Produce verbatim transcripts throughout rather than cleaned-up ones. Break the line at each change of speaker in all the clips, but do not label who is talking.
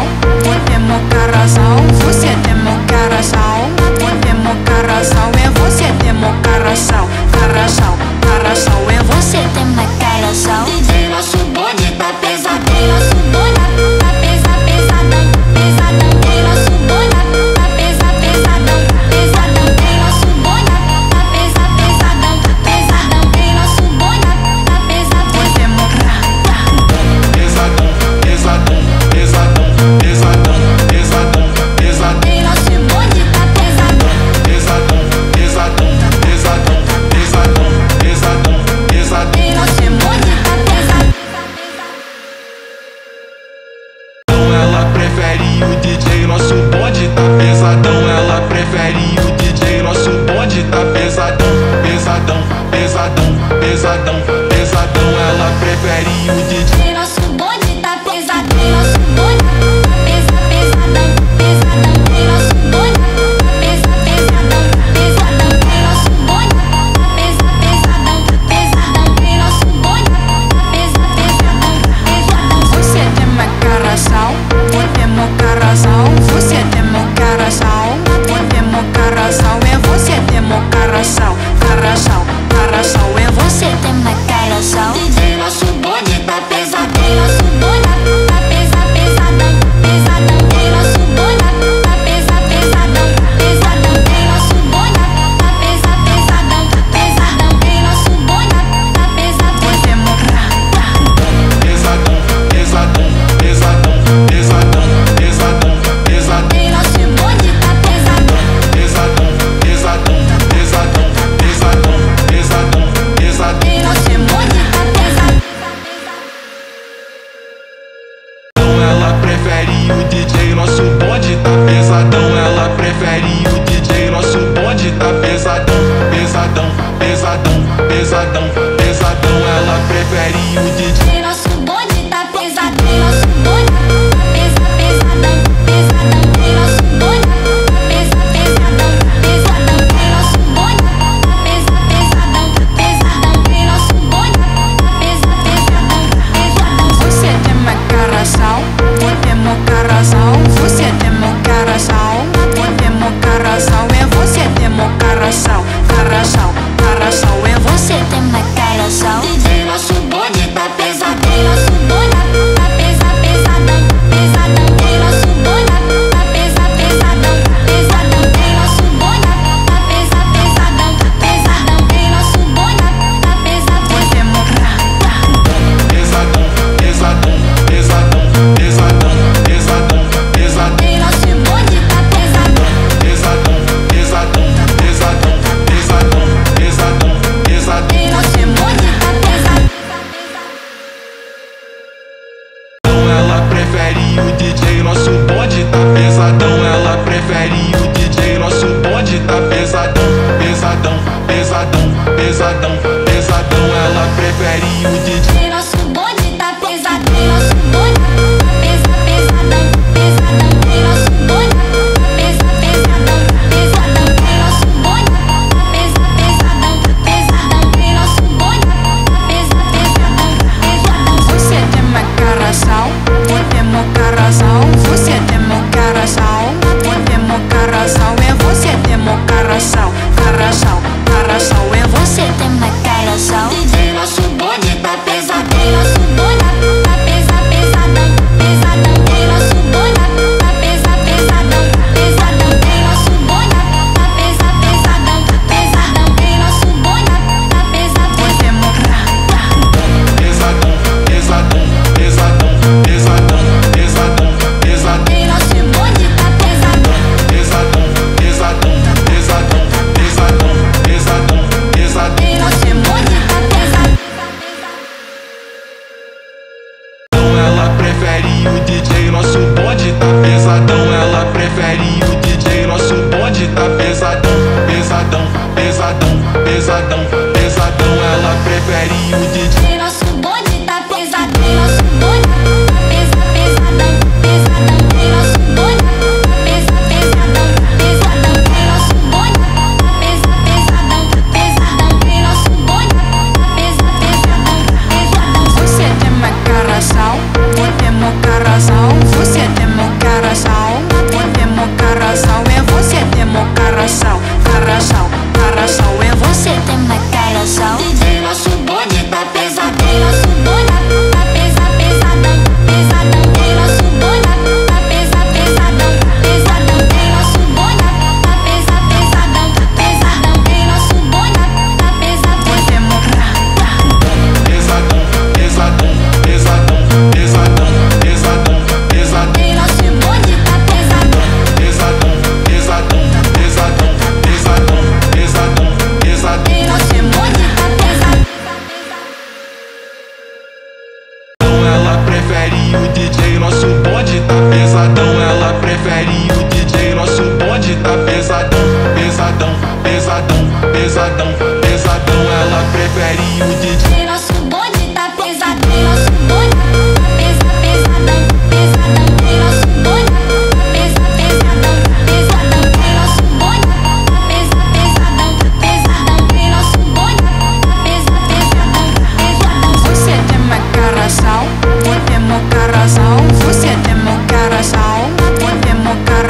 Você é meu carasal, você é meu carasal, você é meu carasal, é você tem meu carasal, carasal, carasal, é você tem meu carasal.
D J, nosso bonde tá pesadão, nosso bonde tá pesa, pesadão, pesadão. D J, nosso bonde tá pesa, pesadão, pesadão. D J, nosso bonde tá pesa, pesadão, pesadão. D J, nosso bonde tá pesa,
Você é meu
Pesadão, pesadão, pesadão, pesadão.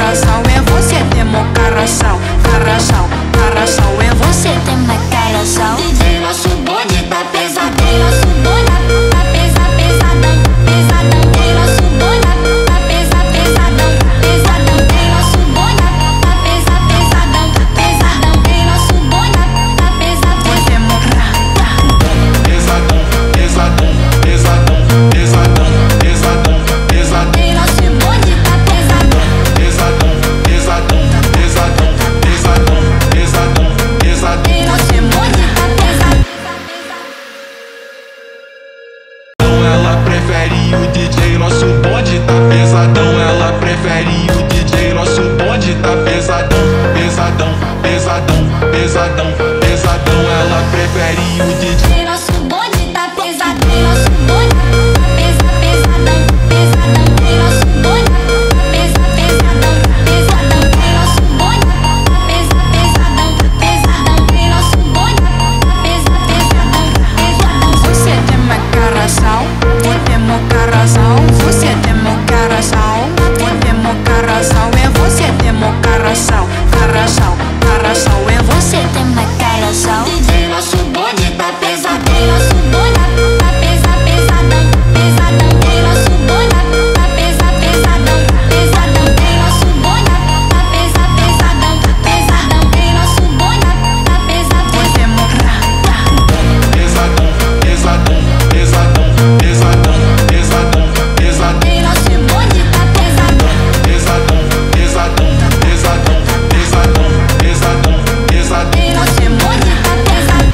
carraçal, é você tem meu carraçal, carraçal, carraçal, é você tem meu carraçal.
D J, nosso bonde tá pesadão, nosso bonde tá pesa, pesadão, pesadão. D J, nosso bonde tá pesa, pesadão, pesadão. D J, nosso bonde tá pesa, pesadão, pesadão. D J, nosso bonde tá pesa,
Podemos
Pesadão, pesadão, pesadão, pesadão, pesadão, pesadão.
D J, nosso bonde tá pesadão,
Pesadão, pesadão, pesadão, pesadão, pesadão, pesadão.
D J, nosso bonde tá pesadão.
Ela prefere o D J, nosso bonde tá pesadão. Ela prefere o D J, nosso bonde tá pesadão, pesadão, pesadão, pesadão, pesadão. Ela prefere o D J.
D J, nosso bonde tá pesadão, D J, nosso bonde tá pesa, pesadão, pesadão. D J, nosso bonde tá pesa, pesadão, pesadão. D J, nosso bonde tá pesa, pesadão, pesadão. D J, nosso bonde tá pesa, pesadão, pesadão.
Você tem meu carraçal, podemos carraçal, você tem meu carraçal, podemos carraçal, é você tem meu carraçal, carraçal, carraçal, é você tem meu carraçal.
D J, nosso bonde tá pesadão, D J, nosso bonde tá pesa, pesadão, pesadão. D J, nosso bonde tá pesa, pesadão, pesadão. D J, nosso bonde tá pesa, pesadão, pesadão. D J, nosso bonde tá pesa,
Podemos
Pesadão, pesadão, pesadão, pesadão, pesadão, pesadão.
D J, nosso bonde tá pesadão,
Pesadão, pesadão, pesadão, pesadão, pesadão, pesadão.
D J, nosso bonde tá pesadão.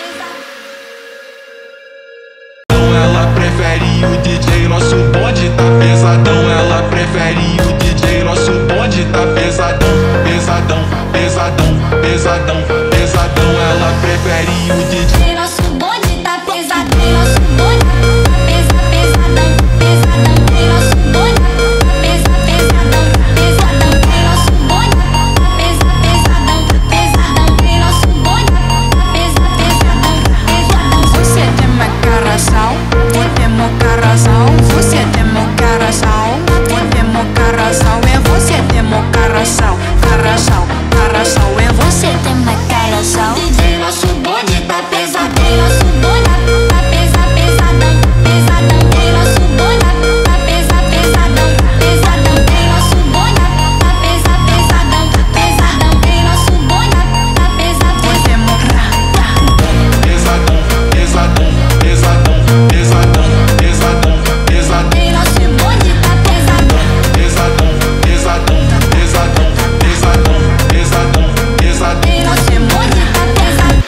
Ela prefere o D J, nosso bonde tá pesadão. Ela prefere o D J, nosso bonde tá pesadão, pesadão, pesadão, pesadão, pesadão. Ela prefere o D J.
D J, nosso bonde tá pesadão, D J, nosso bonde tá pesa, pesadão, pesadão. D J, nosso bonde tá pesa, pesadão, pesadão. D J, nosso bonde tá pesa, pesadão, pesadão. D J, nosso bonde tá pesa, pesadão, pesadão.
Você tem meu carraçal, podemos carraçal, você tem meu carraçal, podemos carraçal, é você tem meu carraçal, carraçal, carraçal, é você tem meu carraçal.
D J, nosso bonde tá pesadão, D J, nosso bonde tá pesa, pesadão, pesadão. D J, nosso bonde tá pesa, pesadão, pesadão. D J, nosso bonde tá pesa, pesadão, pesadão. D J, nosso bonde tá pesa,
Podemos
Pesadão, pesadão, pesadão, pesadão, pesadão, pesadão.
D J, nosso bonde tá pesadão,
Pesadão, pesadão, pesadão, pesadão, pesadão, pesadão.
D J, nosso bonde tá pesadão.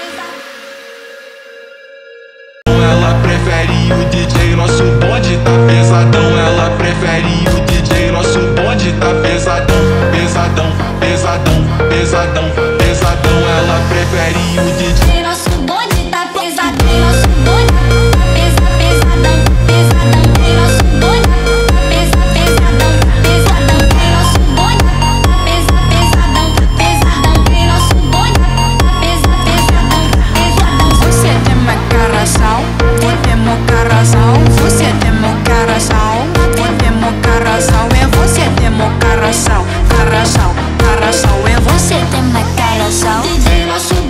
Ela prefere o D J, nosso bonde tá pesadão. Ela prefere o D J, nosso bonde tá pesadão, pesadão, pesadão, pesadão, pesadão. Ela prefere o D J.
D J, nosso bonde tá pesadão, D J, nosso bonde tá pesa, pesadão, pesadão. D J, nosso bonde tá pesa, pesadão, pesadão. D J, nosso bonde tá pesa, pesadão, pesadão. D J, nosso bonde tá pesa, pesadão, pesadão.
Você tem meu carraçal, podemos carraçal, você tem meu carraçal, podemos carraçal, é você tem meu carraçal, carraçal, carraçal, é você tem meu carraçal.
D J, nosso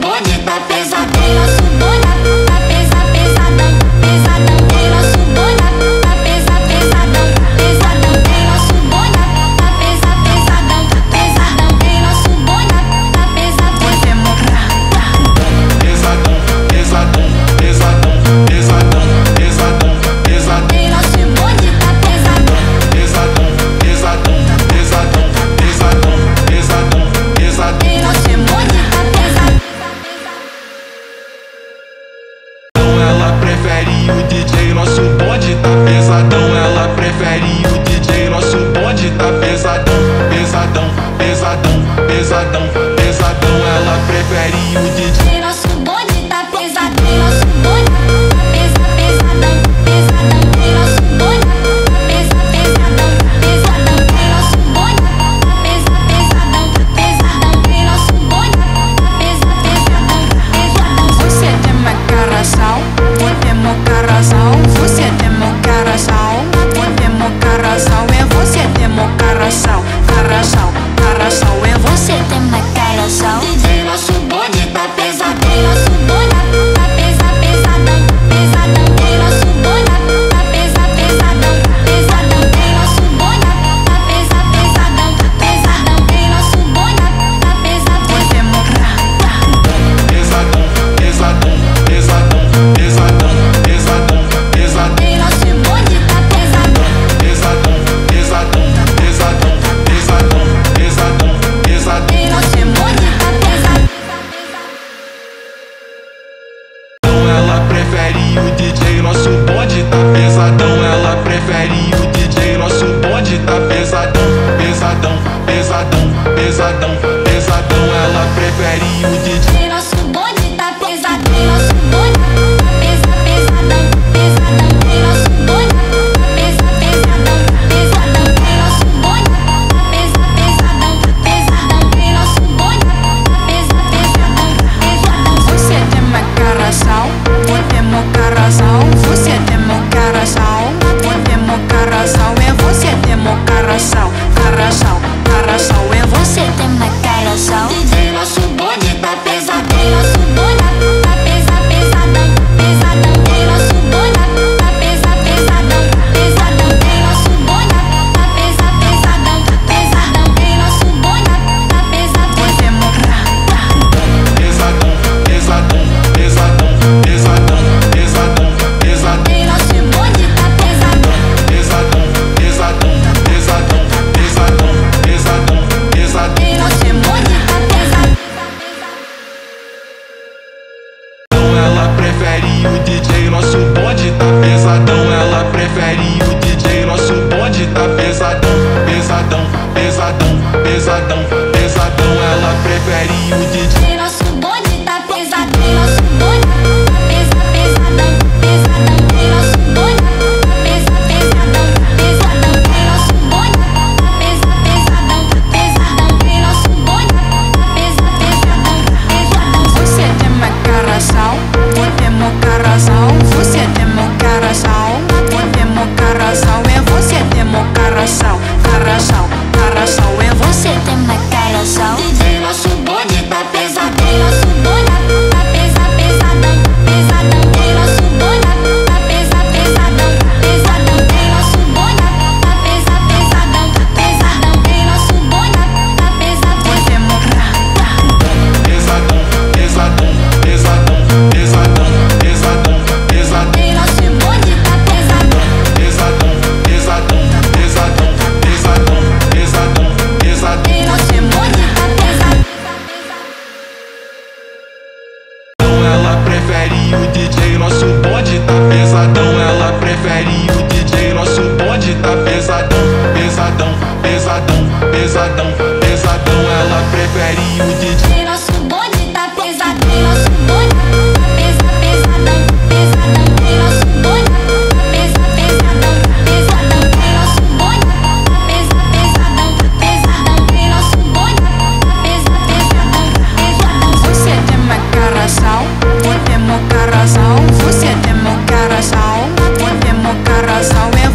pesadão, pesadão, pesadão, pesadão, pesadão. Ela prefere o D J.
Nosso bonde tá pesadão, nosso bonde tá pesa, pesadão, pesadão. Nosso bonde tá pesa, pesadão, pesadão. Nosso bonde tá pesa, pesadão, pesadão. Nosso bonde tá pesa, pesadão, pesadão.
Você tem uma coração, vou ter meu coração. Você tem meu coração, vou ter meu coração. É você tem meu coração, coração, coração. É você tem meu coração.
D J, nosso bonde tá pesadão, nosso bonde tá pesa, pesadão, pesadão. Nosso bonde tá pesa, pesadão, pesadão. Nosso bonde tá pesa, pesadão, pesadão. Nosso bonde tá pesa, pesadão,
Pesadão, pesadão, pesadão, pesadão, pesadão, pesadão.
nosso bonde tá pesadão.
Pesadão, pesadão, pesadão, pesadão, pesadão, pesadão.
Nosso bonde tá pesadão.
Ela prefere o D J, nosso bonde tá pesadão. Ela prefere o D J, nosso bonde tá pesadão, pesadão, pesadão, pesadão, pesadão. Ela prefere o D J.
Nosso bonde tá pesadão, nosso bonde tá pesa, pesadão, pesadão. Nosso bonde tá pesa, pesadão, pesadão. Nosso bonde tá pesa, pesadão, pesadão. Nosso bonde tá pesa, pesadão, pesadão.
Você tem meu coração, vou ter meu coração. Você tem meu coração, vou ter meu coração. É você tem meu coração, coração, coração. É você tem meu coração.
D J, nosso bonde tá pesadão, nosso bonde tá pesa, pesadão, pesadão. Nosso bonde tá pesa, pesadão, pesadão. Nosso bonde tá pesa, pesadão, pesadão. Nosso bonde tá pesa,
Vou ter meu
Pesadão, pesadão, pesadão, pesadão, pesadão, pesadão.
nosso bonde tá pesadão.
Pesadão, pesadão, pesadão, pesadão, pesadão, pesadão.
Nosso bonde tá pesadão.
Ela prefere o D J, nosso bonde tá pesadão. Ela prefere o D J, nosso bonde tá pesadão, pesadão, pesadão, pesadão, pesadão. Ela prefere o D J.
Nosso bonde tá pesadão, nosso bonde tá pesa, pesadão, pesadão. Nosso bonde tá pesa, pesadão, pesadão. Nosso bonde tá pesa, pesadão, pesadão. Nosso bonde tá pesa, pesadão, pesadão.
Você tem meu coração, vou ter meu coração. Você tem meu coração, vou ter meu coração. É você tem meu coração, coração, coração. É você tem meu coração.
Nosso bonde tá pesadão, nosso bonde tá pesa, pesadão, pesadão. Nosso bonde tá pesa, pesadão, pesadão. Nosso bonde tá pesa, pesadão, pesadão. Nosso bonde tá pesa, pesadão, pesadão. Nosso bonde tá pesa, pesadão, pesadão.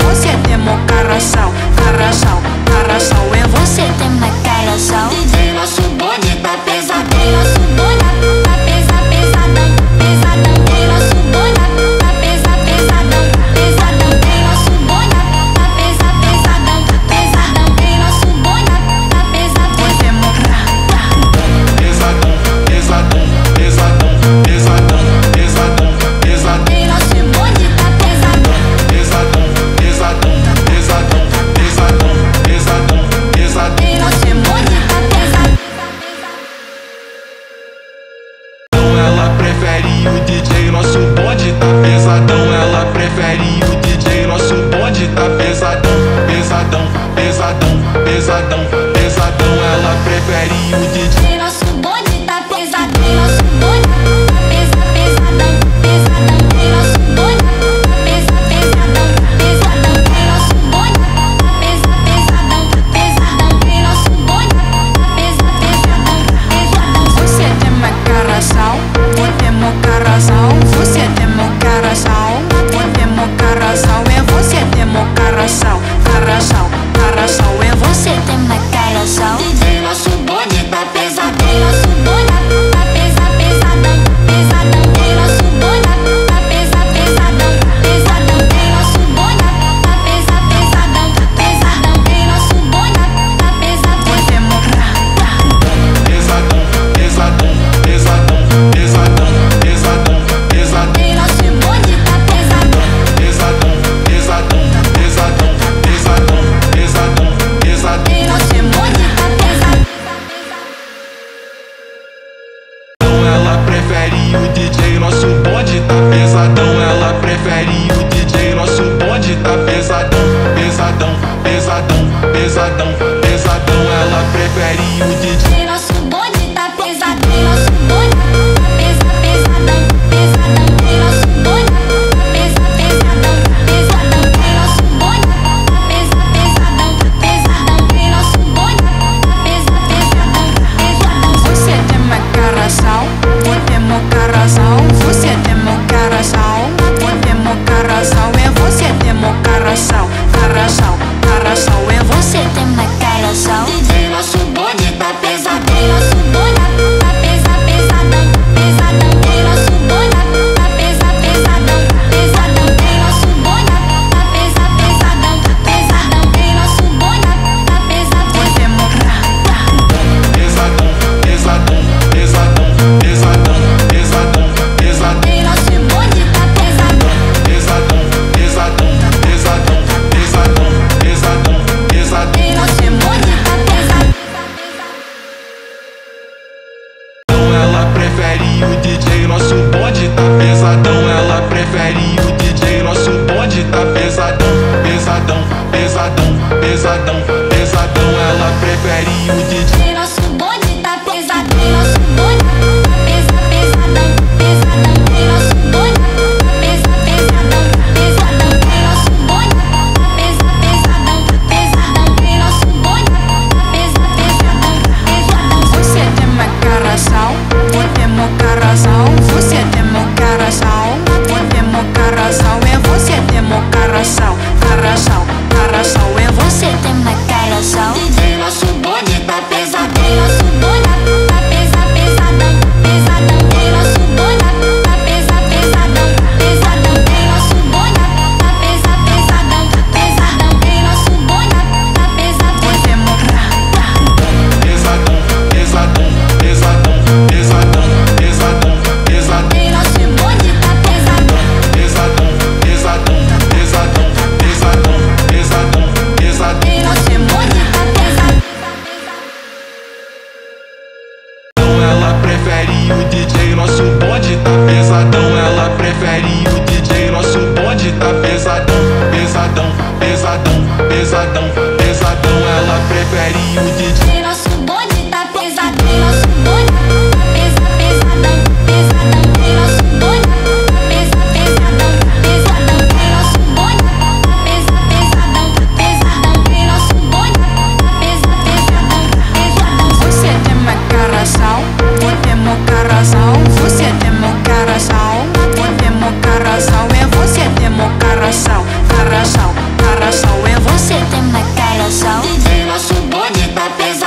Ela prefere o D J, nosso bonde tá pesadão. Ela prefere o D J, nosso bonde tá pesadão, pesadão, pesadão, pesadão, pesadão. Ela prefere o D J.
Nosso bonde tá pesadão, nosso bonde tá pesa, pesadão, pesadão. Nosso bonde tá pesa, pesadão, pesadão. Nosso bonde tá pesa, pesadão, pesadão. Nosso bonde tá pesa, pesadão, pesadão.
Você tem meu coração, vou ter meu coração. Você tem meu coração, vou ter meu coração. É você tem meu coração, coração, coração. É você tem meu coração.
pesadão, pesadão. Ela prefere o D J.
Nosso bonde tá pesadão, nosso bonde tá pesa, pesadão, pesadão. Nosso bonde tá pesa, pesadão, pesadão. Nosso bonde tá pesa, pesadão, pesadão. Nosso bonde tá pesa, pesadão, pesadão.
Você tem uma carasal, vou ter meu carasal. Você tem meu carasal, vou ter meu carasal. É você tem meu carasal, carasal, carasal. É você tem uma carasal.
D J, nosso bonde tá pesadão, nosso bonde tá pesa, pesadão, pesadão. Nosso bonde tá pesa, pesadão, pesadão. Nosso bonde tá pesa, pesadão, pesadão. Nosso bonde tá pesa,
Podemos
Pesadão, pesadão, pesadão, pesadão, pesadão, pesadão.
nosso bonde tá pesadão.
Pesadão, pesadão, pesadão, pesadão, pesadão, pesadão.
Nosso bonde tá pesadão.
Ela prefere o D J, nosso bonde tá pesadão. Ela prefere o D J, nosso bonde tá pesadão, pesadão, pesadão, pesadão, pesadão. Ela prefere o D J.
Nosso bonde tá pesadão, nosso bonde tá pesa, pesadão, pesadão. Nosso bonde tá pesa, pesadão, pesadão. Nosso bonde tá pesa, pesadão, pesadão. Nosso bonde tá pesa, pesadão, pesadão.
Você tem uma carasal, vou ter meu carasal. Você tem meu carasal, vou ter meu carasal. É você tem meu carasal, carasal, carasal. É você tem uma carasal.
D J, nosso bonde tá pesadão, nosso bonde tá pesa, pesadão, pesadão. Nosso bonde tá pesa, pesadão, pesadão. Nosso bonde tá pesa, pesadão, pesadão. Nosso bonde tá pesa,
Podemos
Pesadão, pesadão, pesadão, pesadão, pesadão, pesadão.
nosso bonde tá pesadão.
Pesadão, pesadão, pesadão, pesadão, pesadão, pesadão.
Nosso bonde tá pesadão.
Ela prefere o D J, nosso bonde tá pesadão. Ela prefere o D J, nosso bonde tá pesadão, pesadão, pesadão, pesadão, pesadão. Ela prefere o D J.
Nosso bonde tá pesadão, nosso bonde tá pesa, pesadão, pesadão. Nosso bonde tá pesa, pesadão, pesadão. Nosso bonde tá pesa, pesadão, pesadão. Nosso bonde tá pesa, pesadão, pesadão.
Você tem uma carasal, vou ter meu carasal. Você tem meu carasal, vou ter meu carasal. É você tem meu carasal, carasal, carasal. É você tem uma carasal.
D J, nosso bonde tá pesadão.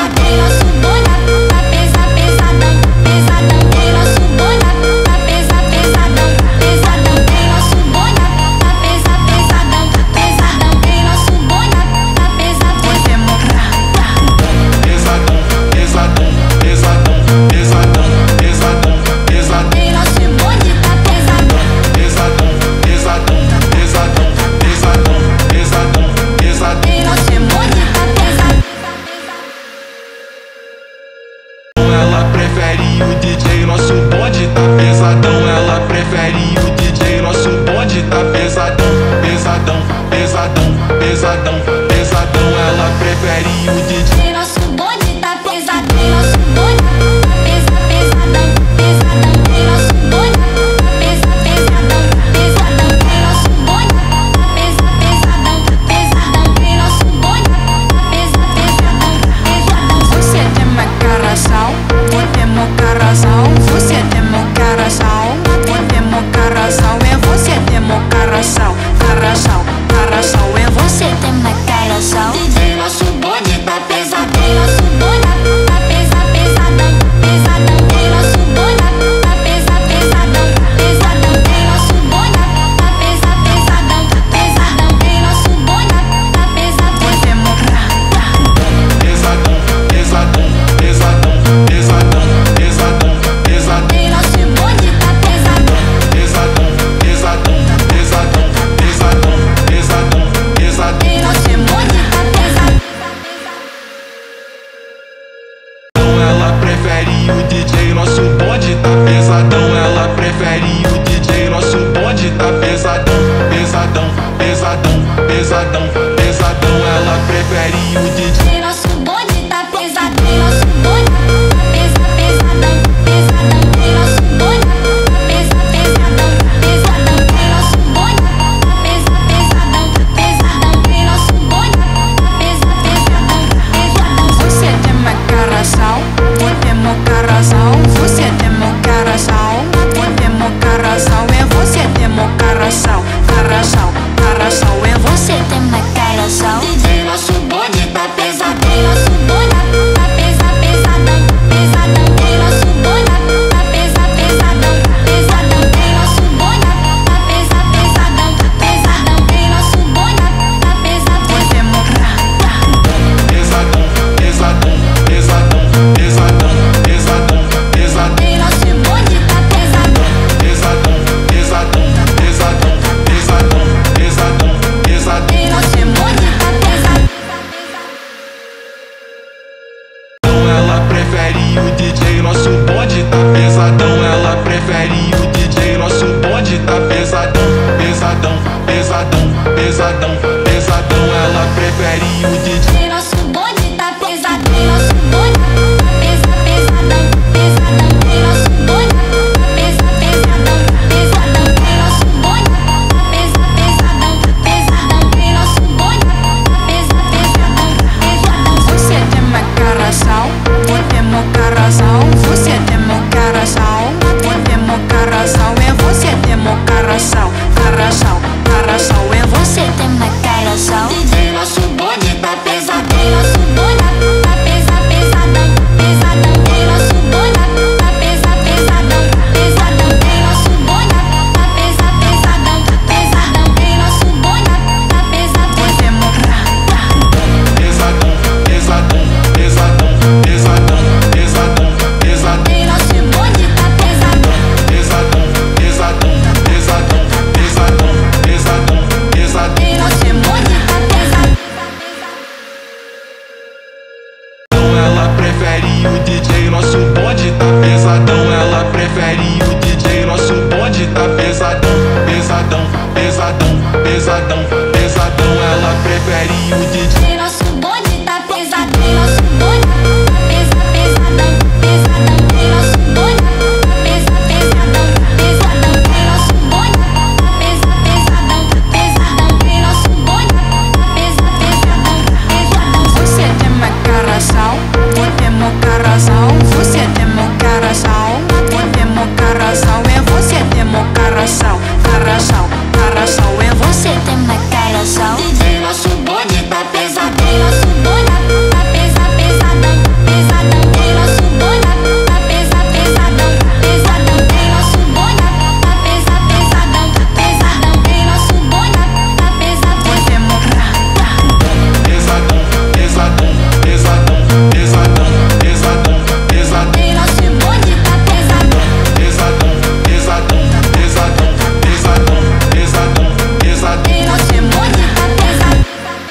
pesadão, pesadão. Ela prefere o D J.
Nosso bonde tá pesadão, nosso bonde tá pesa, pesadão, pesadão. Nosso bonde tá pesa, pesadão, pesadão. Nosso bonde tá pesa, pesadão, pesadão. Nosso bonde tá pesa, pesadão, pesadão.
Você tem uma coração, vou ter meu coração. Você tem meu coração, vou ter meu coração. É você tem meu coração, coração, coração. É você tem meu coração.
D J, nosso bonde tá pesadão, nosso bonde tá pesa, pesadão, pesadão. Nosso bonde tá pesa, pesadão, pesadão. Nosso bonde tá pesa, pesadão, pesadão. Nosso bonde tá pesa,
Podemos
Pesadão, pesadão, pesadão, pesadão, pesadão, pesadão.
nosso bonde tá pesadão.
Pesadão, pesadão, pesadão, pesadão, pesadão, pesadão.
Nosso bonde tá pesadão.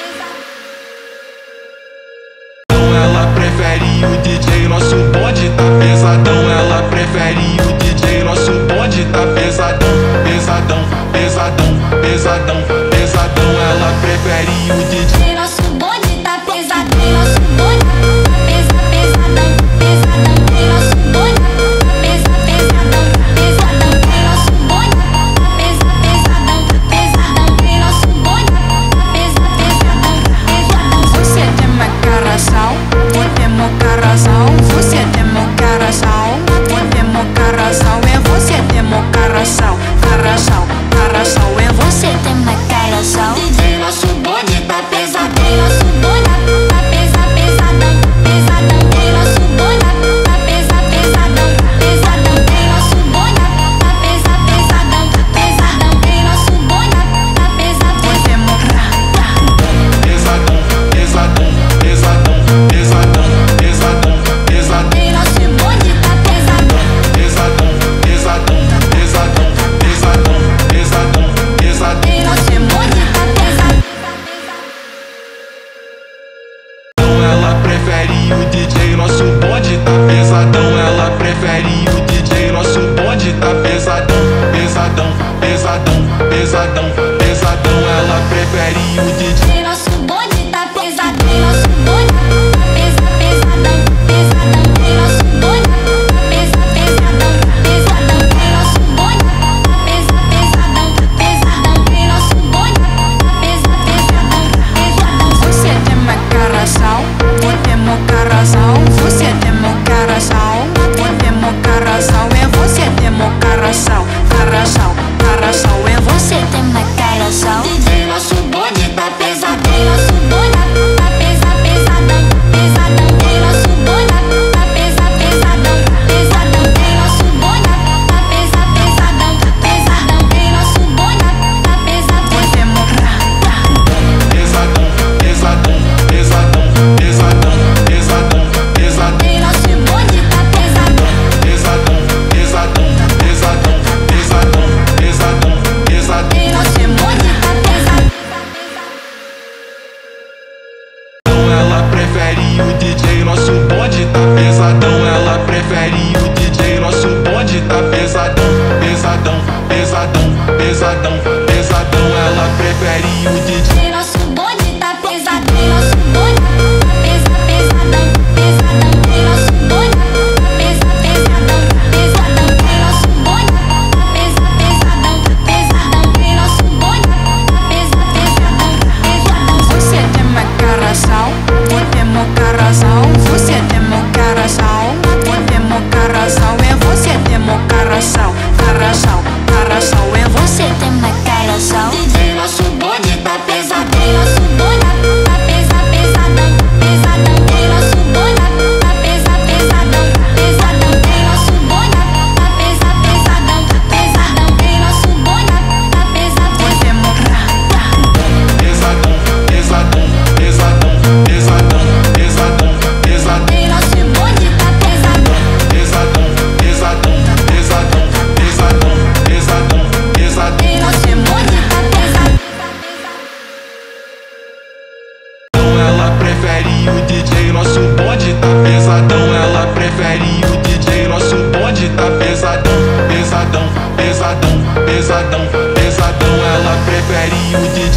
Ela prefere o D J, nosso bonde tá pesadão. Ela prefere o D J, nosso bonde tá pesadão, pesadão, pesadão, pesadão, pesadão. Ela prefere o D J.
Nosso bonde tá pesadão, nosso bonde tá pesa, pesadão, pesadão. Nosso bonde tá pesa, pesadão, pesadão. Nosso bonde tá pesa, pesadão, pesadão. Nosso bonde tá pesa, pesadão, pesadão.
Você tem meu coração, vou ter meu coração. Você tem meu coração, vou ter meu coração. É você tem meu coração, coração, coração. É você tem meu coração.
D J, nosso bonde tá pesadão, nosso bonde tá pesa, pesadão, pesadão. Nosso bonde tá pesa, pesadão, pesadão. Nosso bonde tá pesa, pesadão, pesadão. Nosso bonde tá pesa,
Podemos
Pesadão, pesadão, pesadão, pesadão, pesadão, pesadão.
nosso bonde tá pesadão.
Pesadão, pesadão, pesadão, pesadão, pesadão, pesadão.
Nosso bonde tá pesadão.
Ela prefere o D J, nosso bonde tá pesadão. Ela prefere o D J, nosso bonde tá pesadão, pesadão, pesadão, pesadão, pesadão. Ela prefere o D J.
Nosso bonde tá pesadão, nosso bonde tá pesa, pesadão, pesadão. Nosso bonde tá pesa, pesadão, pesadão. Nosso bonde tá pesa, pesadão, pesadão. Nosso bonde tá pesa, pesadão, pesadão.
Você tem meu coração, vou ter meu coração. Você tem meu coração, vou ter meu coração. É você tem meu coração, coração, coração. É você tem meu coração.
D J, nosso bonde tá pesadão, nosso bonde tá pesa, pesadão, pesadão. Nosso bonde tá pesa, pesadão, pesadão. Nosso bonde tá pesa, pesadão, pesadão. Nosso bonde tá pesa,
Podemos
Pesadão, pesadão, pesadão, pesadão, pesadão, pesadão.
nosso bonde tá pesadão.
Pesadão, pesadão, pesadão, pesadão, pesadão, pesadão.
Nosso bonde tá pesadão.
Ela prefere o D J, nosso bonde tá pesadão. Ela prefere o D J, nosso bonde tá pesadão, pesadão, pesadão, pesadão, pesadão. Ela prefere o D J.
Nosso bonde tá pesadão, nosso bonde tá pesa, pesadão, pesadão. Nosso bonde tá pesa, pesadão, pesadão. Nosso bonde tá pesa, pesadão, pesadão. Nosso bonde tá pesa, pesadão, pesadão.
Você tem meu coração, vou ter meu coração. Você tem meu coração, vou ter meu coração. É você tem meu coração, coração, coração. É você tem meu coração.
D J, nosso bonde tá pesadão, nosso bonde tá pesa, pesadão, pesadão. Nosso bonde tá pesa, pesadão, pesadão. Nosso bonde tá pesa, pesadão, pesadão. Nosso bonde tá pesa,
Podemos
Pesadão, pesadão, pesadão, pesadão, pesadão, pesadão.
nosso bonde tá pesadão.
Pesadão, pesadão, pesadão, pesadão, pesadão, pesadão.
Nosso bonde tá pesadão.
Ela prefere o D J, nosso bonde tá pesadão. Ela prefere o D J, nosso bonde tá pesadão, pesadão, pesadão, pesadão, pesadão. Ela prefere o D J.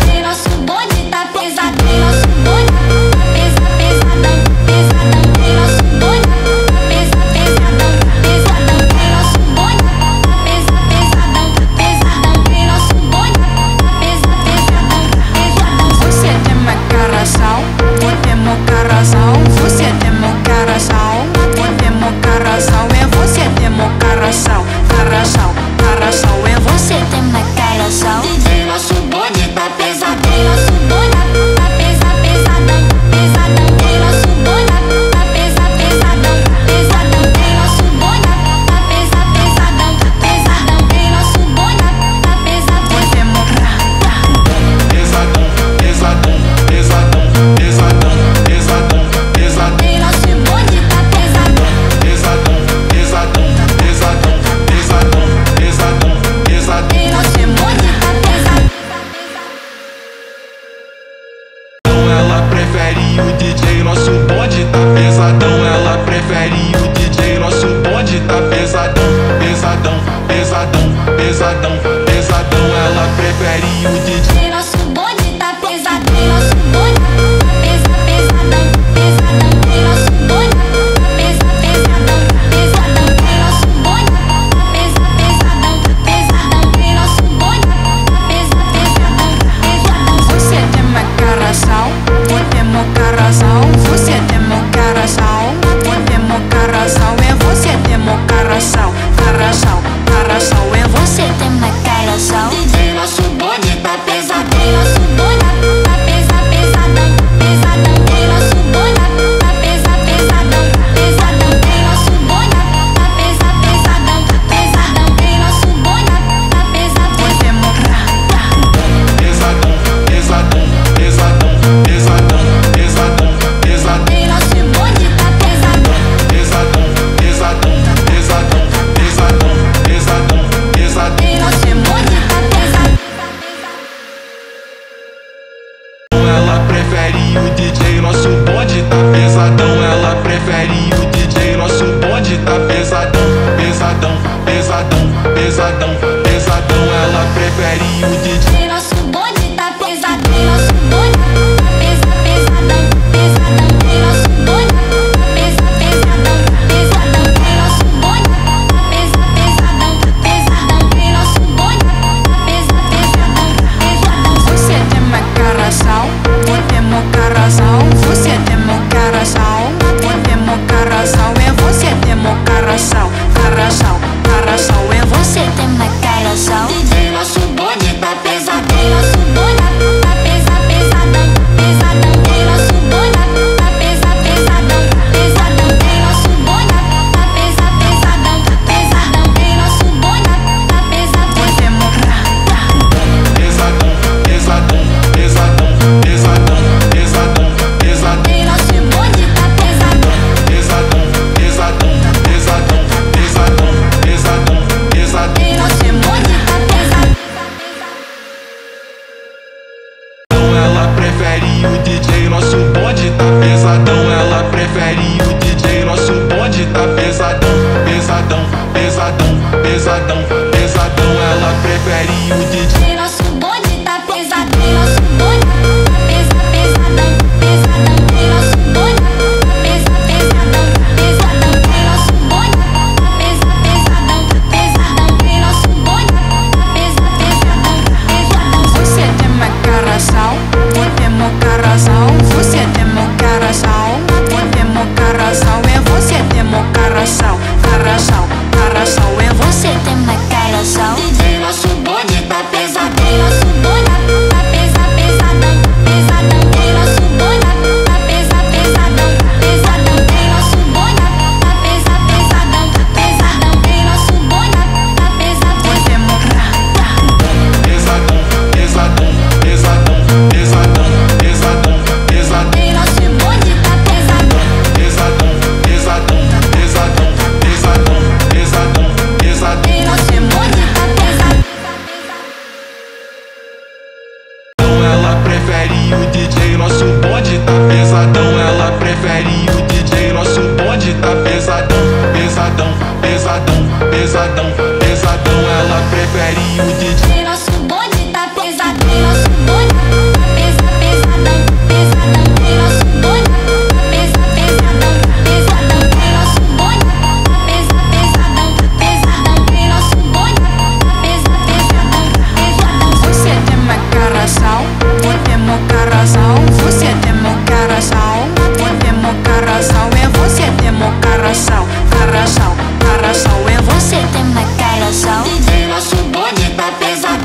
J, nosso bonde tá pesadão, pesadão, pesadão, pesadão, pesadão. Ela prefere o D J.
Nosso bonde tá pesadão, nosso bonde tá pesa, pesadão, pesadão. Nosso bonde tá pesa, pesadão, pesadão. Nosso bonde tá pesa, pesadão, pesadão. Nosso bonde tá pesa, pesadão, pesadão.
Você tem uma carasal, vou ter meu carasal. Você tem meu carasal, vou ter meu carasal. É você tem meu carasal, carasal, carasal. É você
Você tem uma cara só. D J, nosso bonde tá pesadão.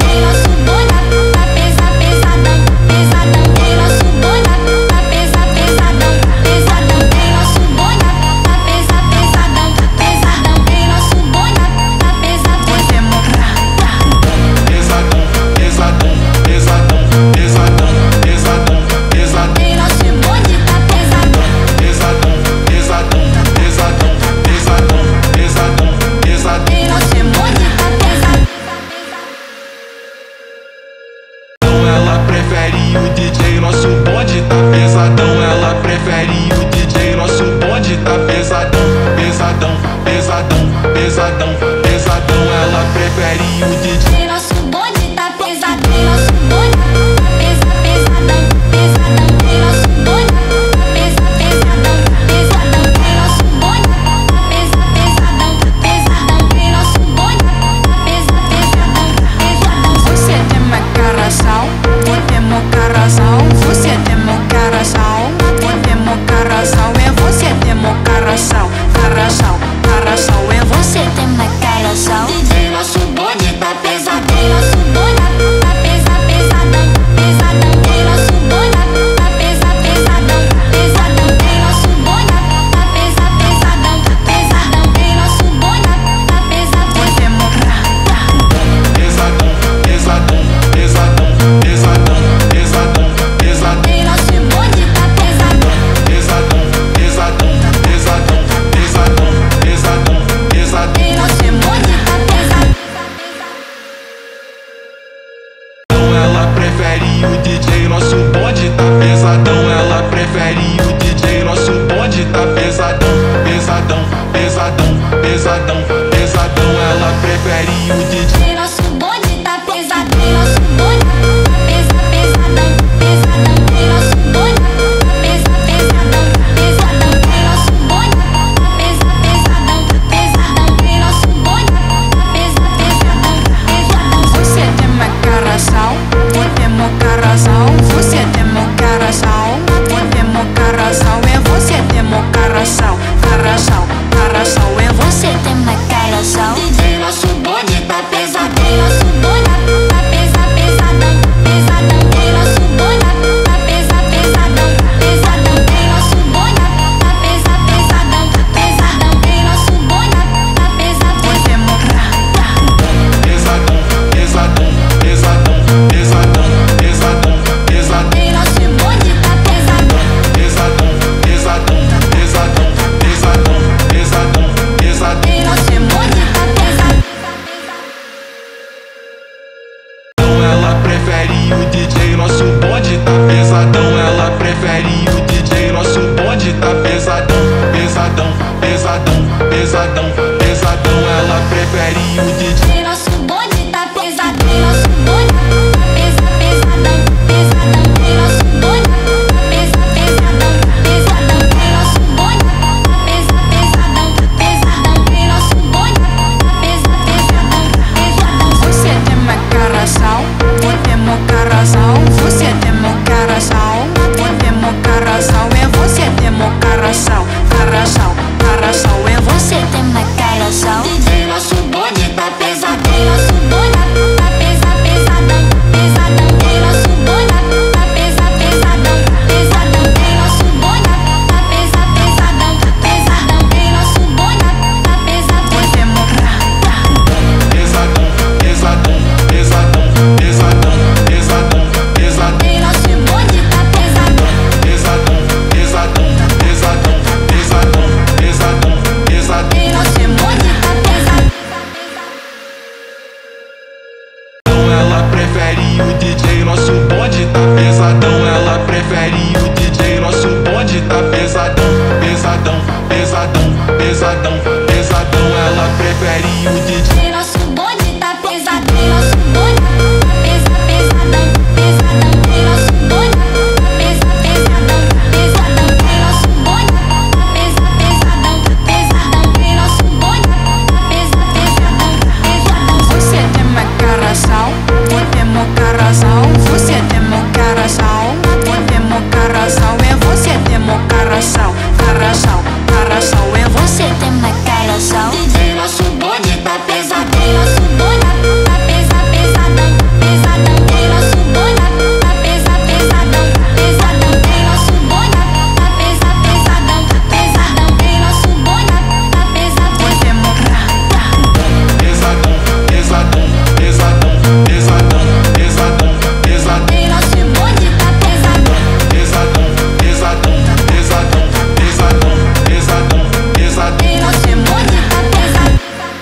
pesadão, pesadão, pesadão. Ela prefere o D J.
Nosso bonde tá pesadão. Nosso bonde tá pesa, pesadão, pesadão. Nosso bonde tá pesa, pesadão, pesadão. Nosso bonde tá pesa, pesadão, pesadão. Nosso bonde tá pesa, pesadão, pesadão.
Você tem uma carasal, vou ter meu carasal. Você tem meu carasal, vou ter meu carasal. É você tem meu carasal, carasal, carasal. É você tem uma carasal.
Nosso bonde tá pesadão. Nosso bonde tá pesa, pesadão, pesadão. Nosso bonde tá pesa, pesadão, pesadão. Nosso bonde tá pesa, pesadão, pesadão. Nosso bonde tá pesa,
Vou ter meu
Pesadão, pesadão, pesadão, pesadão, pesadão, pesadão.
nosso bonde tá pesadão.
Pesadão, pesadão, pesadão, pesadão, pesadão, pesadão.
Nosso bonde tá pesadão.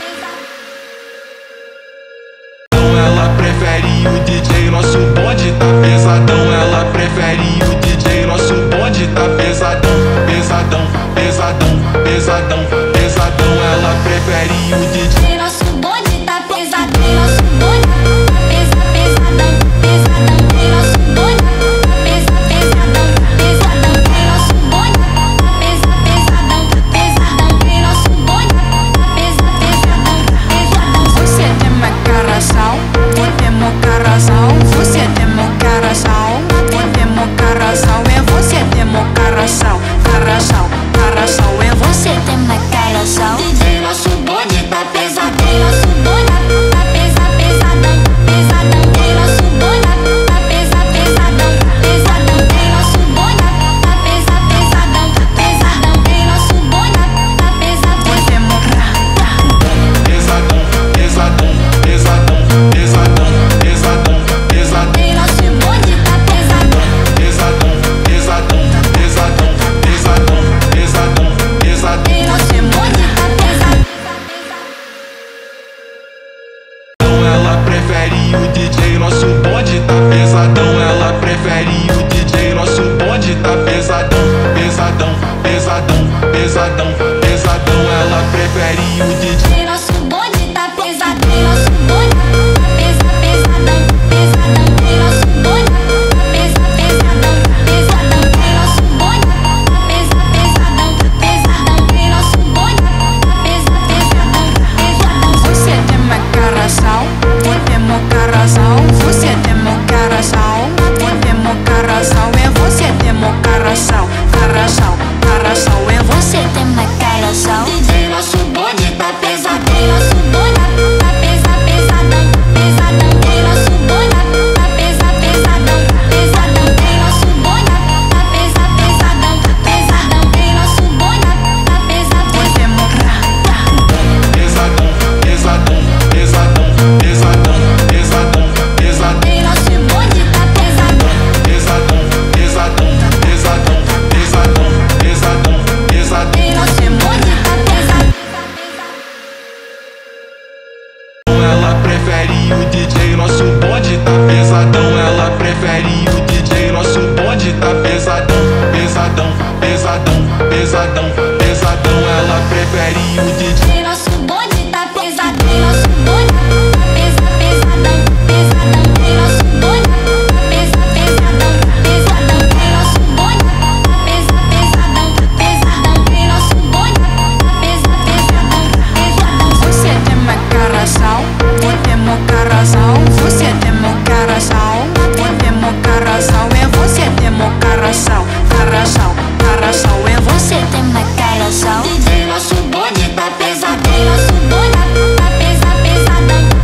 Ela prefere o D J, nosso bonde tá pesadão. Ela prefere o D J, nosso bonde tá pesadão, pesadão, pesadão, pesadão, pesadão. Ela prefere o D J.
Nosso bonde tá pesadão. Nosso bonde tá pesa, pesadão, pesadão. Nosso bonde tá pesa, pesadão, pesadão. Nosso bonde tá pesa, pesadão, pesadão. Nosso bonde tá pesa, pesadão, pesadão.
Você tem uma carasal, vou ter meu carasal. Você tem meu carasal, vou ter meu carasal. É você tem meu carasal, carasal, carasal. É você tem uma carasal.
Nosso bonde tá pesadão. Nosso bonde tá pesa, pesadão, pesadão. Nosso bonde tá pesa, pesadão, pesadão. Nosso bonde tá pesa, pesadão, pesadão. Nosso bonde tá pesa,
Vou ter meu
Pesadão, pesadão, pesadão, pesadão, pesadão, pesadão.
nosso bonde tá pesadão.
Pesadão, pesadão, pesadão, pesadão, pesadão, pesadão.
Nosso bonde tá pesadão.
Ela prefere o D J, nosso bonde tá pesadão. Ela prefere o D J, nosso bonde tá pesadão, pesadão, pesadão, pesadão, pesadão. Ela prefere o D J.
Nosso bonde tá pesadão. Nosso bonde tá pesa, pesadão, pesadão. Nosso bonde tá pesa, pesadão, pesadão. Nosso bonde tá pesa, pesadão, pesadão. Nosso bonde tá pesa, pesadão, pesadão.
Você tem uma carasal, vou ter meu carasal. Você tem meu carasal, vou ter meu carasal. É você tem meu carasal, carasal, carasal. É você tem uma carasal.
Nosso bonde tá pesadão. Nosso bonde tá pesa, pesadão, pesadão. Nosso bonde tá pesa, pesadão, pesadão. Nosso bonde tá pesa, pesadão, pesadão. Nosso bonde tá pesa,
Vou ter meu
Pesadão, pesadão, pesadão, pesadão, pesadão, pesadão.
Nosso bonde tá pesadão.
Pesadão, pesadão, pesadão, pesadão, pesadão, pesadão.
Nosso bonde tá pesadão.
Ela prefere o D J, nosso bonde tá pesadão. Ela prefere o D J, nosso bonde tá pesadão, pesadão, pesadão, pesadão, pesadão. Ela prefere o D J.
Nosso bonde tá pesadão. Nosso bonde tá pesa, pesadão, pesadão. Nosso bonde tá pesa, pesadão, pesadão. Nosso bonde tá pesa, pesadão, pesadão. Nosso bonde tá pesa, pesadão, pesadão.
Você tem uma carasal, vou ter meu carasal. Você tem meu carasal, vou ter meu carasal. É você tem meu carasal, carasal, carasal. É você tem uma carasal.
Nosso bonde tá pesadão. Nosso bonde tá pesa, pesadão,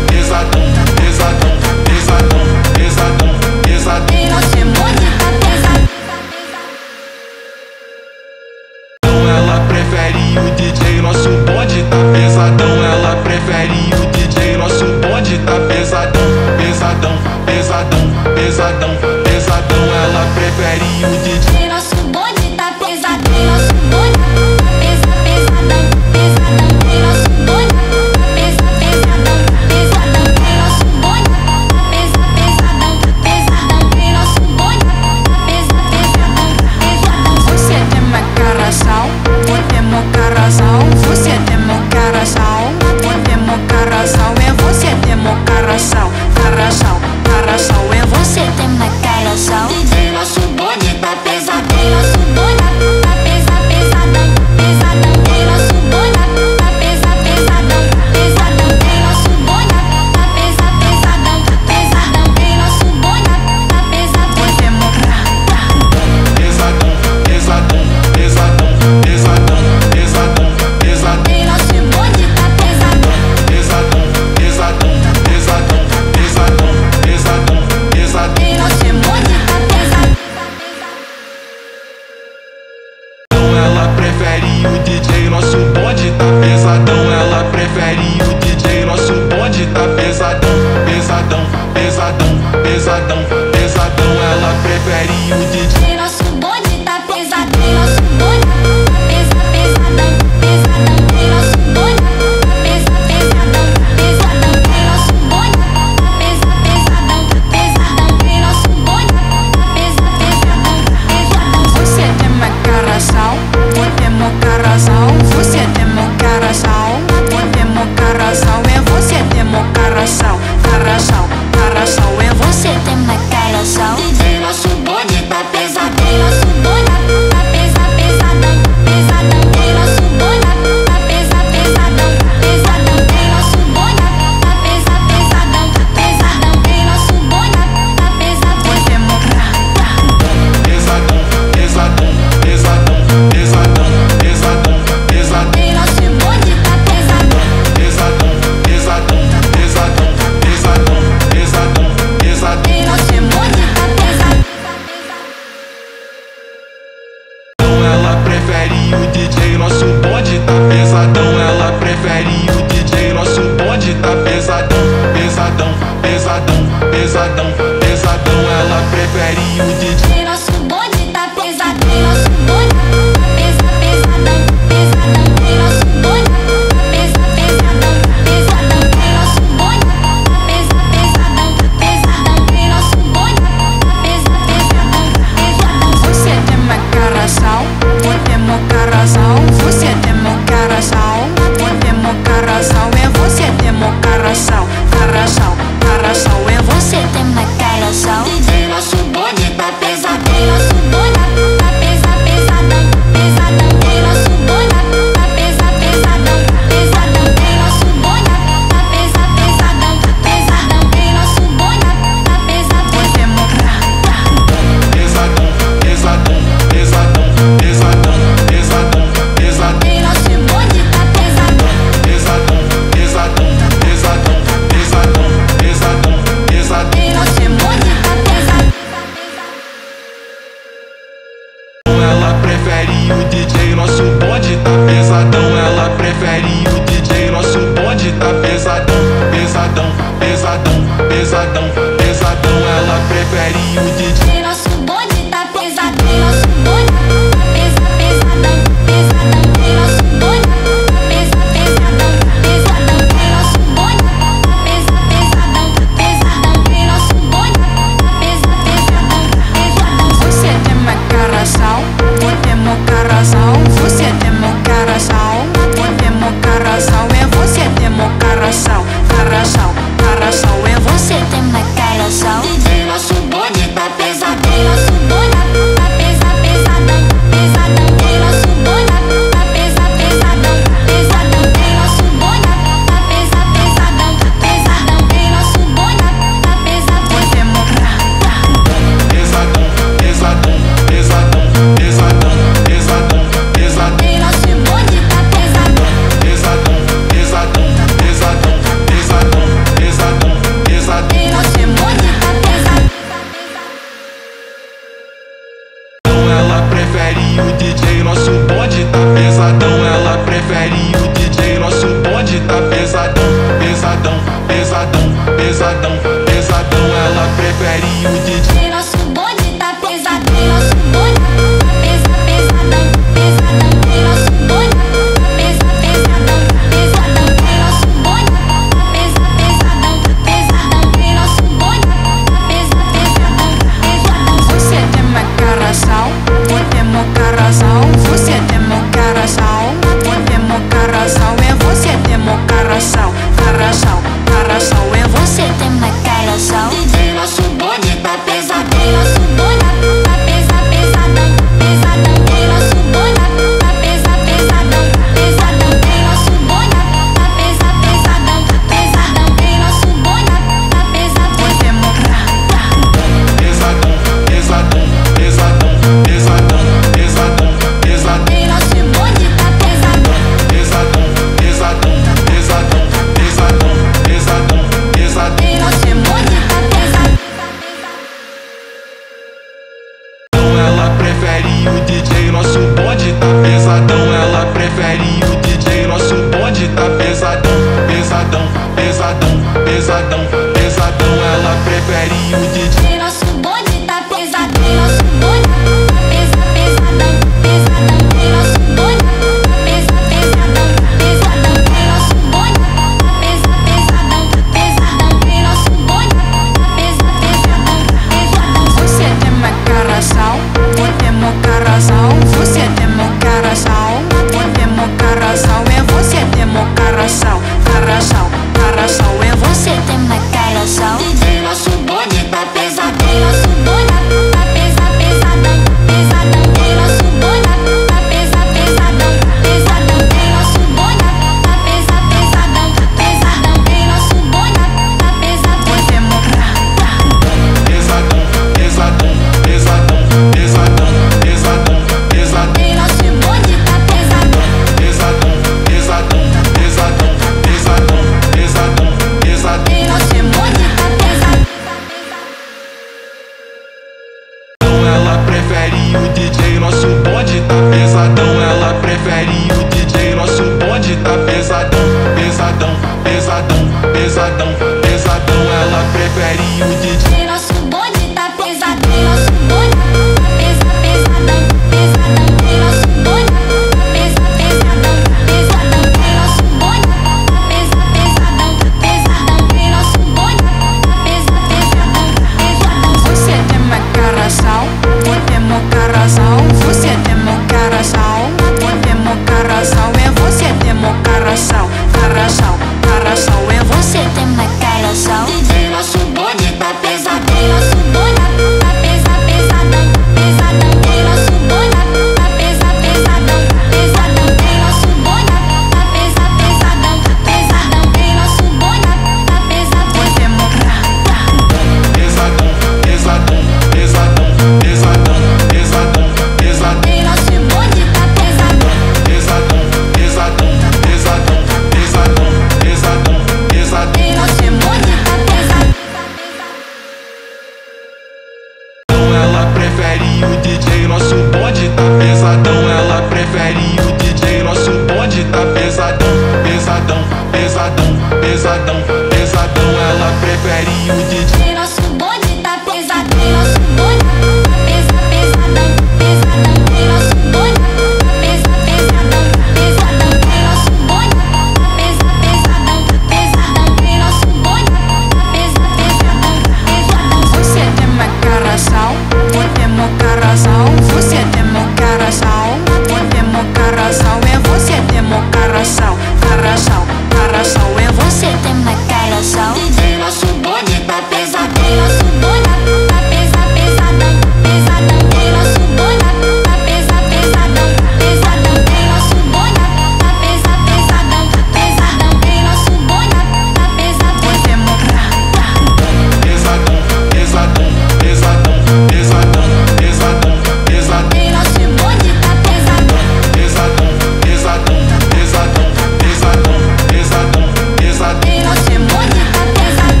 pesadão, pesadão, pesadão, pesadão, pesadão. Ela prefere o D J.
Nosso bonde tá pesadão, nosso bonde tá pesa, pesadão, pesadão. Nosso bonde tá pesa, pesadão, pesadão. Nosso bonde tá pesa, pesadão, pesadão. Nosso bonde tá pesa, pesadão, pesadão.
Você tem uma carasal, vou ter meu carasal. Você tem meu carasal, vou ter meu carasal. É você tem meu carasal, carasal, carasal. É você tem uma carasal.
D J, nosso bonde tá pesadão, nosso bonde tá pesa, pesadão, pesadão. Nosso bonde tá pesa, pesadão, pesadão. Nosso bonde tá pesa, pesadão, pesadão. Nosso bonde tá pesa,
Vou ter meu
Pesadão, pesadão, pesadão, pesadão, pesadão, pesadão.
nosso bonde tá pesadão.
Pesadão, pesadão, pesadão, pesadão, pesadão, pesadão.
Nosso bonde tá pesadão.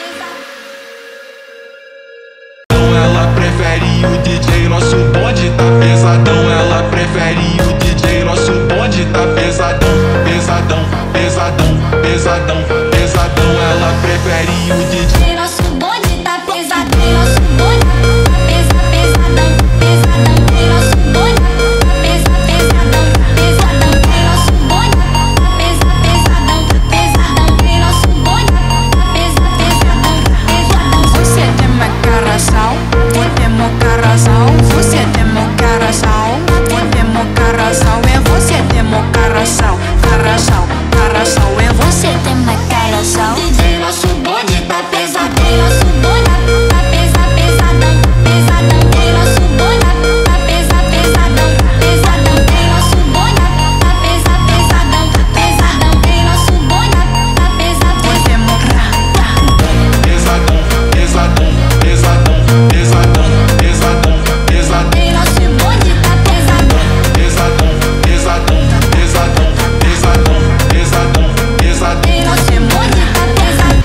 Ela prefere o D J, nosso bonde tá pesadão. Ela prefere o D J, nosso bonde tá pesadão, pesadão, pesadão, pesadão, pesadão. Ela prefere o D J.
Nosso bonde tá pesadão, nosso bonde tá pesa, pesadão, pesadão. Nosso bonde tá pesa, pesadão, pesadão. Nosso bonde tá pesa, pesadão, pesadão. Nosso bonde tá pesa, pesadão, pesadão.
Você tem uma carasal, vou ter meu carasal. Você tem meu carasal, vou ter meu carasal. É você tem meu carasal, carasal, carasal. É você tem uma carasal.
D J, nosso bonde tá pesadão, nosso bonde tá pesa, pesadão, pesadão. Nosso bonde tá pesa, pesadão, pesadão. Nosso bonde tá pesa, pesadão, pesadão. Nosso bonde tá pesa,
Vou ter meu
Pesadão, pesadão, pesadão, pesadão, pesadão, pesadão.
nosso bonde tá pesadão.
Pesadão, pesadão, pesadão, pesadão, pesadão, pesadão.
Nosso bonde tá pesadão.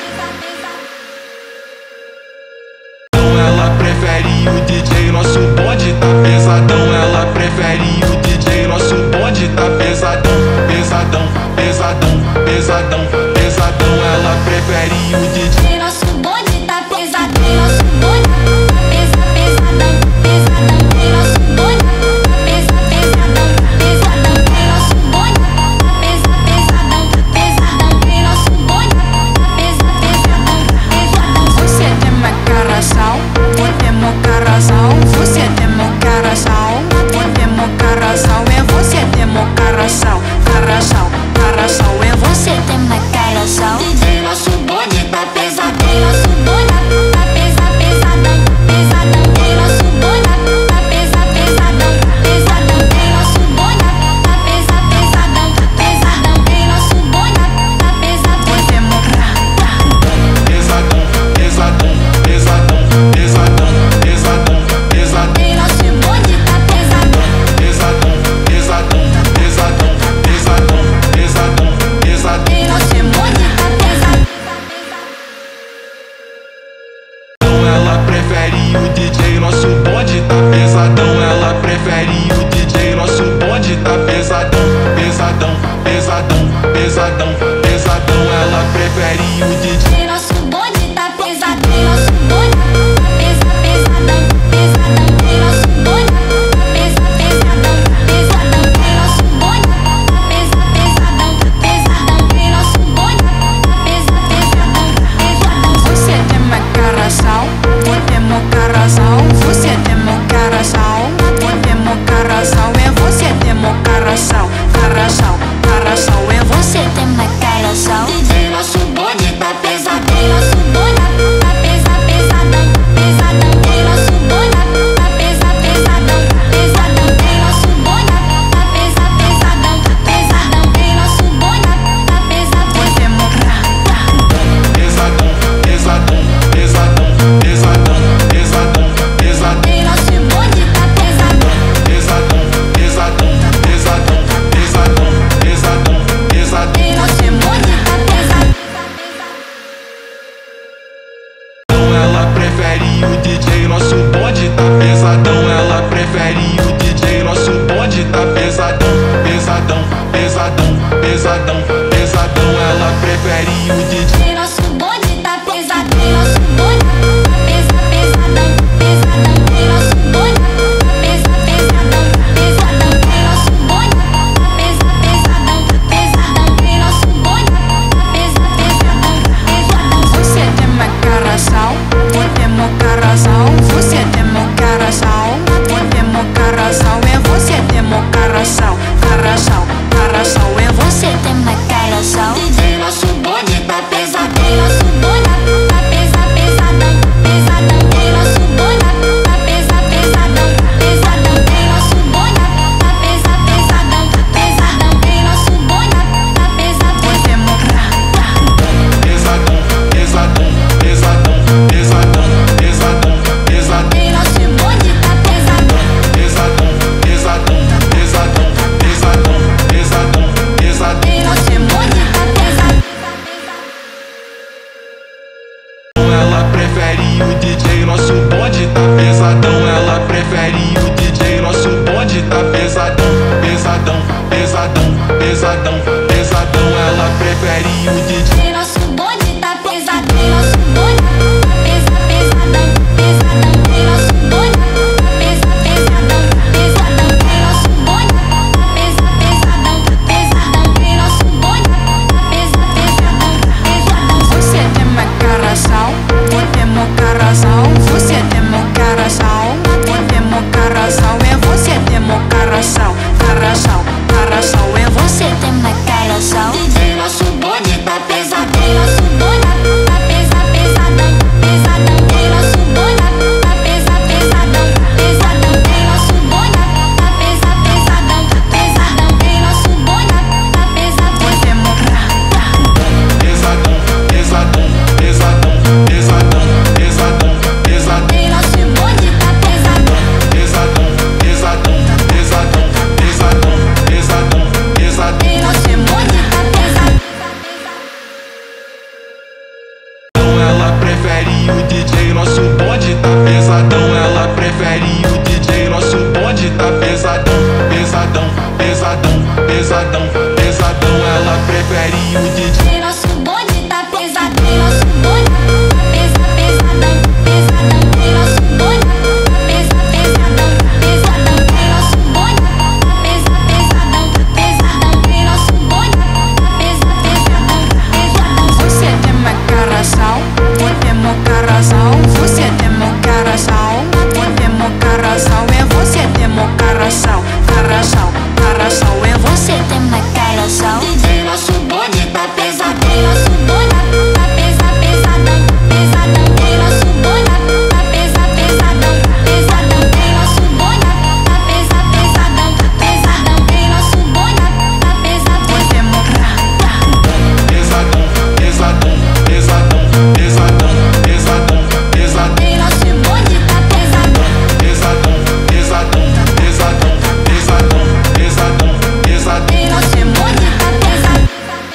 Ela prefere o D J, nosso bonde tá pesadão. Ela prefere o D J, nosso bonde tá pesadão, pesadão, pesadão, pesadão, pesadão. Ela prefere o D J.
Nosso bonde tá pesadão, nosso bonde tá pesa, pesadão, pesadão. Nosso bonde tá pesa, pesadão, pesadão. Nosso bonde tá pesa, pesadão, pesadão. Nosso bonde tá pesa, pesadão, pesadão.
Você tem uma carasal, vou ter meu carasal. Você tem meu carasal, vou ter meu carasal. É você tem meu carasal, carasal, carasal. É você tem uma carasal.
pesadão, pesadão. Ela prefere o D J.
Nosso bonde tá pesadão, nosso bonde tá pesa, pesadão, pesadão. Nosso bonde tá pesa, pesadão, pesadão. Nosso bonde tá pesa, pesadão, pesadão. Nosso bonde tá pesa, pesadão, pesadão.
Você tem meu coração, você é meu coração, você tem meu coração, você é meu coração, é você tem meu coração, coração, coração, é você tem meu coração.
D J, nosso bonde tá pesadão, nosso bonde tá pesa, pesadão, pesadão. Nosso bonde tá pesa, pesadão, pesadão. Nosso bonde tá pesa, pesadão, pesadão. Nosso bonde tá pesa,
Você é meu
Pesadão, pesadão, pesadão, pesadão, pesadão, pesadão.
nosso bonde tá pesadão.
Pesadão, pesadão, pesadão, pesadão, pesadão, pesadão.
Nosso bonde tá pesadão.
Ela prefere o D J, nosso bonde tá pesadão. Ela prefere o D J, nosso bonde tá pesadão, pesadão, pesadão, pesadão, pesadão. Ela prefere o D J.
Nosso bonde tá pesadão, nosso bonde tá pesa, pesadão, pesadão. Nosso bonde tá pesa, pesadão, pesadão. Nosso bonde tá pesa, pesadão, pesadão. Nosso bonde tá pesa, pesadão, pesadão.
Você tem meu coração, você é meu coração, você tem meu coração, você é meu coração, é você tem meu coração, coração, coração, é você tem meu coração.
D J, nosso bonde tá pesadão, nosso bonde tá pesa, pesadão, pesadão. Nosso bonde tá pesa, pesadão, pesadão. Nosso bonde tá pesa, pesadão, pesadão. Nosso bonde tá pesa,
Você é meu
Pesadão, pesadão, pesadão, pesadão, pesadão, pesadão.
nosso bonde tá pesadão.
Pesadão, pesadão, pesadão, pesadão, pesadão, pesadão.
Nosso bonde tá pesadão.
Ela prefere o D J, nosso bonde tá pesadão. Ela prefere o D J, nosso bonde tá pesadão, pesadão, pesadão, pesadão, pesadão. Ela prefere o D J.
Nosso bonde tá pesadão, nosso bonde tá pesa, pesadão, pesadão. Nosso bonde tá pesa, pesadão, pesadão. Nosso bonde tá pesa, pesadão, pesadão. Nosso bonde tá pesa, pesadão, pesadão.
Você tem meu coração, você é meu coração, você tem meu coração, você é meu coração, é você tem meu coração, coração, coração, é você tem meu coração.
D J, nosso bonde tá pesadão, nosso bonde tá pesa, pesadão, pesadão. Nosso bonde tá pesa, pesadão, pesadão. Nosso bonde tá pesa, pesadão, pesadão. Nosso bonde tá pesa,
Você é meu
Pesadão, pesadão, pesadão, pesadão, pesadão, pesadão.
nosso bonde tá pesadão.
Pesadão, pesadão, pesadão, pesadão, pesadão, pesadão.
Nosso bonde tá pesadão.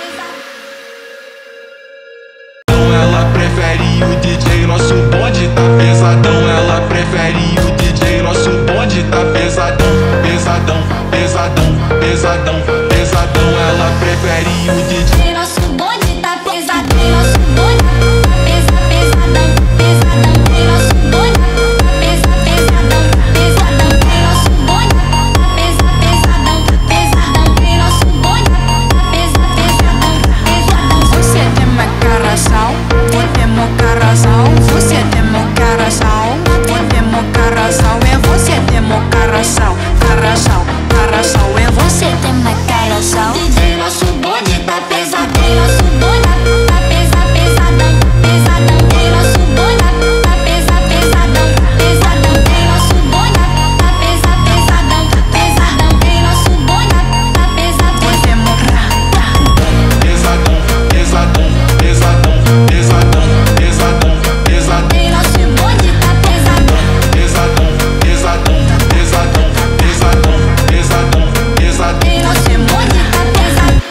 Ela prefere o D J, nosso bonde tá pesadão. Ela prefere o D J, nosso bonde tá pesadão, pesadão, pesadão, pesadão, pesadão. Ela prefere o D J.
Nosso bonde tá pesadão, nosso bonde tá pesa, pesadão, pesadão. Nosso bonde tá pesa, pesadão, pesadão. Nosso bonde tá pesa, pesadão, pesadão. Nosso bonde tá pesa, pesadão, pesadão.
Você tem meu coração, você é meu coração, você tem meu coração, você é meu coração, é você tem meu coração, coração, coração, é você tem meu coração.
D J, nosso bonde tá pesadão, nosso bonde tá pesa, pesadão, pesadão. Nosso bonde tá pesa, pesadão, pesadão. Nosso bonde tá pesa, pesadão, pesadão. Nosso bonde tá pesa,
Você é meu
Pesadão, pesadão, pesadão, pesadão, pesadão, pesadão.
nosso bonde tá pesadão.
Pesadão, pesadão, pesadão, pesadão, pesadão, pesadão.
Nosso bonde tá pesadão.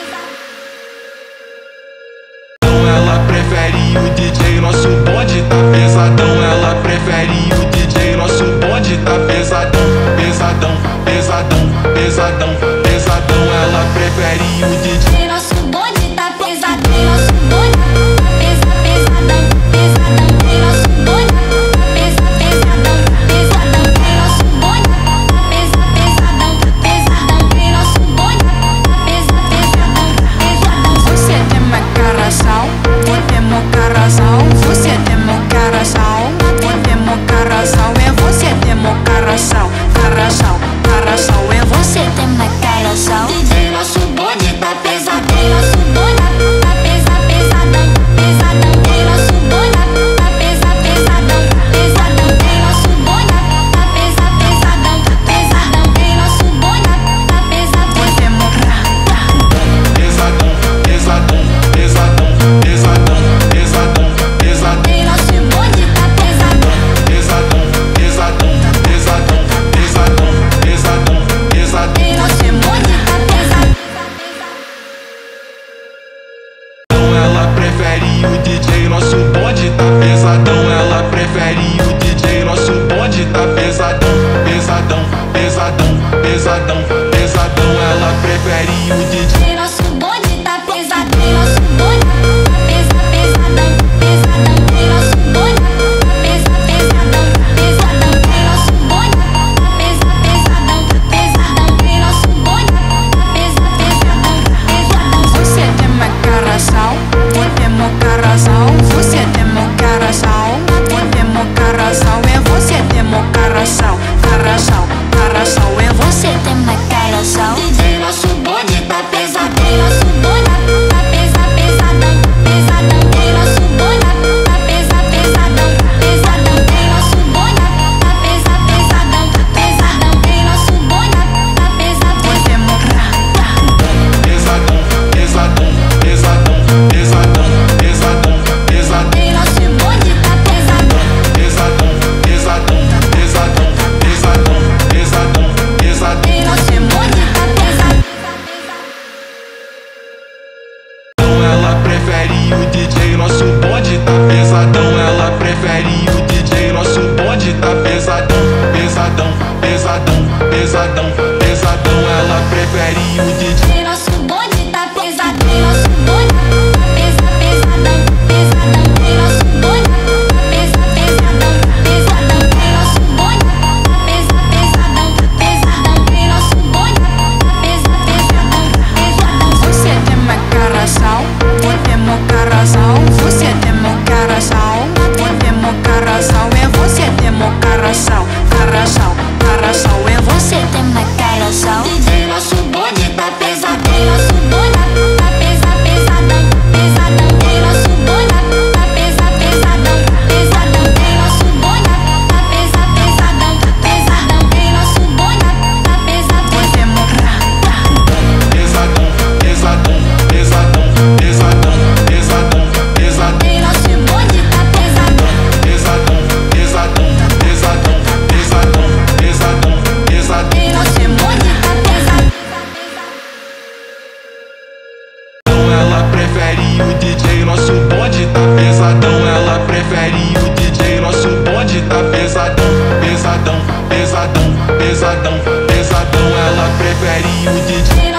Ela prefere o D J, nosso bonde tá pesadão. Ela prefere o D J, nosso bonde tá pesadão, pesadão, pesadão, pesadão, pesadão. Ela prefere o D J. D J.
Nosso bonde tá pesadão, nosso bonde tá pesa, pesadão, pesadão. Nosso bonde tá pesa, pesadão, pesadão. Nosso bonde tá pesa, pesadão, pesadão. Nosso bonde tá pesa, pesadão, pesadão.
Você tem uma carasal, vou ter meu carasal. Você tem meu carasal, vou ter meu carasal. É você tem meu carasal, carasal, carasal. É você tem uma carasal.
D J, nosso bonde tá pesadão, nosso bonde tá pesa, pesadão, pesadão. Nosso bonde tá pesa, pesadão, pesadão. Nosso bonde tá pesa, pesadão, pesadão. Nosso bonde tá pesa,
Vou ter meu
Pesadão, pesadão, pesadão, pesadão, pesadão, pesadão.
nosso bonde tá pesadão.
Pesadão, pesadão, pesadão, pesadão, pesadão, pesadão.
Nosso bonde tá pesadão.
Ela prefere o D J, nosso bonde tá pesadão. Ela prefere o D J, nosso bonde tá pesadão, pesadão, pesadão, pesadão, pesadão. Ela prefere o D J.